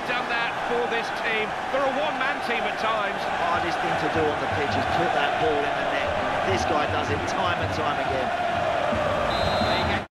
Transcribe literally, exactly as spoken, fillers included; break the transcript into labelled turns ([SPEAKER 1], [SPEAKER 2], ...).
[SPEAKER 1] done that for this team. They're a one-man team at times.
[SPEAKER 2] Hardest thing to do on the pitch is put that ball in the net. This guy does it time and time again.